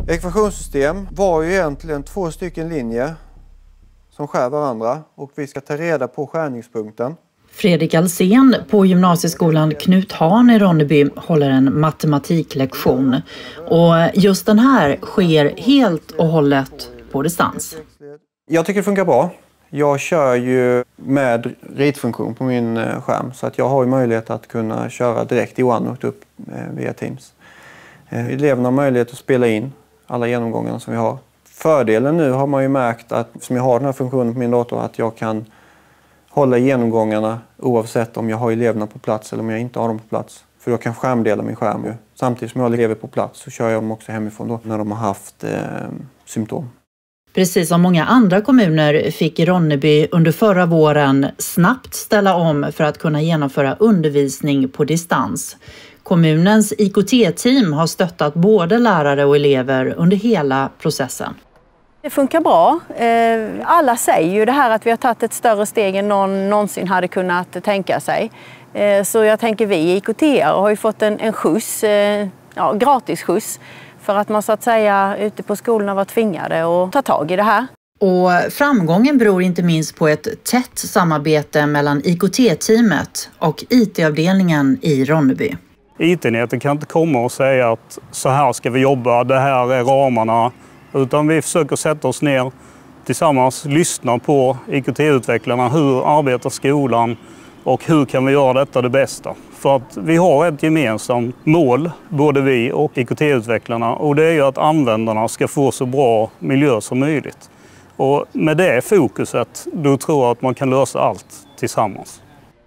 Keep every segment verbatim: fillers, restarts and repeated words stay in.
Ekvationssystem var ju egentligen två stycken linjer som skär varandra och vi ska ta reda på skärningspunkten. Fredrik Alsen på gymnasieskolan Knut Hahn i Ronneby håller en matematiklektion. Och just den här sker helt och hållet på distans. Jag tycker det funkar bra. Jag kör ju med ritfunktion på min skärm så att jag har ju möjlighet att kunna köra direkt i OneNote upp via Teams. Eleverna har möjlighet att spela in alla genomgångarna som vi har. Fördelen nu har man ju märkt att som jag har den här funktionen på min dator att jag kan hålla genomgångarna oavsett om jag har eleverna på plats eller om jag inte har dem på plats. För jag kan skärmdela min skärm ju. Samtidigt som jag har elever på plats så kör jag dem också hemifrån då när de har haft eh, symptom. Precis som många andra kommuner fick Ronneby under förra våren snabbt ställa om för att kunna genomföra undervisning på distans. Kommunens I K T-team har stöttat både lärare och elever under hela processen. Det funkar bra. Alla säger ju det här att vi har tagit ett större steg än någon någonsin hade kunnat tänka sig. Så jag tänker vi I K T har ju fått en, en skjuts, ja, gratis skjuts för att man så att säga ute på skolorna var tvingade att ta tag i det här. Och framgången beror inte minst på ett tätt samarbete mellan I K T-teamet och I T-avdelningen i Ronneby. I T-enheten kan inte komma och säga att så här ska vi jobba, det här är ramarna. Utan vi försöker sätta oss ner tillsammans, lyssna på I K T-utvecklarna. Hur arbetar skolan och hur kan vi göra detta det bästa? För att vi har ett gemensamt mål, både vi och I K T-utvecklarna. Och det är ju att användarna ska få så bra miljö som möjligt. Och med det fokuset, då tror jag att man kan lösa allt tillsammans.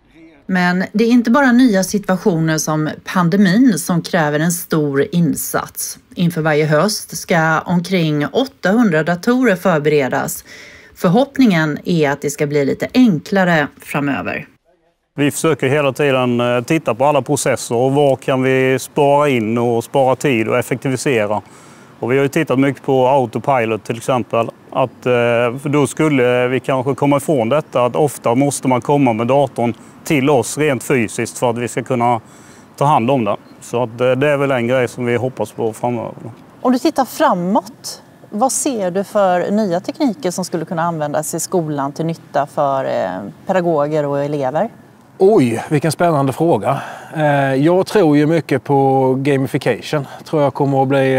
Men det är inte bara nya situationer som pandemin som kräver en stor insats. Inför varje höst ska omkring åttahundra datorer förberedas. Förhoppningen är att det ska bli lite enklare framöver. Vi försöker hela tiden titta på alla processer och var kan vi spara in och spara tid och effektivisera. Och vi har ju tittat mycket på autopilot till exempel. Att, för då skulle vi kanske komma ifrån detta att ofta måste man komma med datorn till oss rent fysiskt för att vi ska kunna ta hand om det. Så att det är väl en grej som vi hoppas på framöver. Om du tittar framåt, vad ser du för nya tekniker som skulle kunna användas i skolan till nytta för pedagoger och elever? Oj, vilken spännande fråga. Jag tror ju mycket på gamification. Tror jag kommer att bli,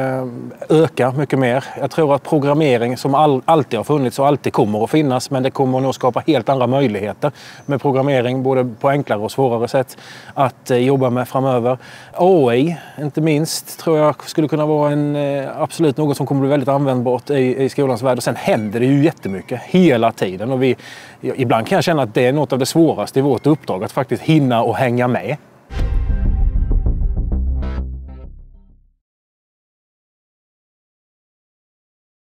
öka mycket mer. Jag tror att programmering som all, alltid har funnits och alltid kommer att finnas, men det kommer nog skapa helt andra möjligheter med programmering, både på enklare och svårare sätt att jobba med framöver. A I, inte minst, tror jag skulle kunna vara en, absolut något som kommer att bli väldigt användbart i, i skolans värld. Och sen händer det ju jättemycket hela tiden. Och vi, ibland kan jag känna att det är något av det svåraste i vårt uppdrag, att faktiskt hinna och hänga med.